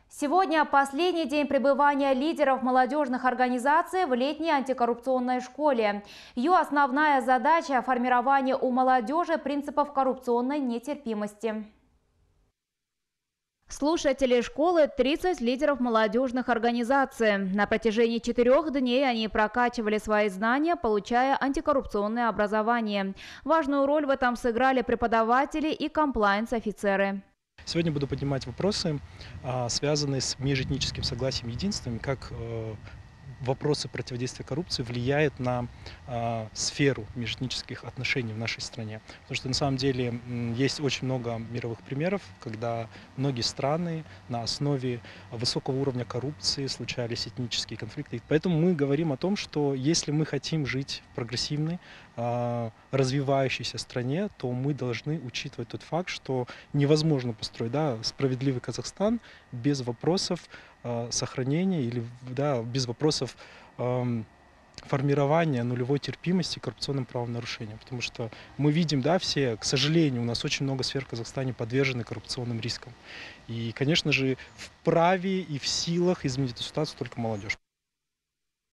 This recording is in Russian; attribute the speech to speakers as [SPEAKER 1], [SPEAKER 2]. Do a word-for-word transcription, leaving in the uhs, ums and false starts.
[SPEAKER 1] Сегодня последний день пребывания лидеров молодежных организаций в летней антикоррупционной школе. Ее основная задача – формирование у молодежи принципов коррупционной нетерпимости. Слушатели школы – тридцать лидеров молодежных организаций. На протяжении четырех дней они прокачивали свои знания, получая антикоррупционное образование. Важную роль в этом сыграли преподаватели и комплаенс-офицеры.
[SPEAKER 2] Сегодня буду поднимать вопросы, связанные с межэтническим согласием и единством, как вопросы противодействия коррупции влияют на э, сферу межэтнических отношений в нашей стране. Потому что на самом деле есть очень много мировых примеров, когда многие страны на основе высокого уровня коррупции случались этнические конфликты. Поэтому мы говорим о том, что если мы хотим жить в прогрессивной, э, развивающейся стране, то мы должны учитывать тот факт, что невозможно построить да, справедливый Казахстан без вопросов сохранения или да, без вопросов э, формирования нулевой терпимости к коррупционным правонарушениям. Потому что мы видим, да, все, к сожалению, у нас очень много сфер в Казахстане подвержены коррупционным рискам. И, конечно же, вправе и в силах изменить эту ситуацию только молодежь.